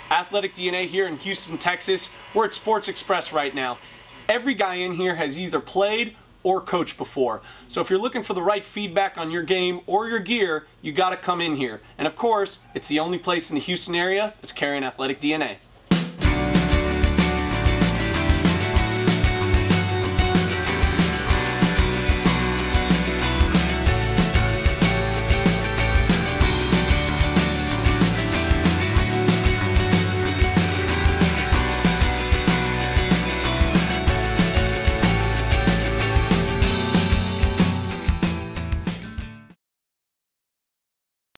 Athletic DNA here in Houston, Texas. We're at Sports Express right now. Every guy in here has either played or coached before. So if you're looking for the right feedback on your game or your gear, you gotta come in here. And of course, it's the only place in the Houston area that's carrying Athletic DNA.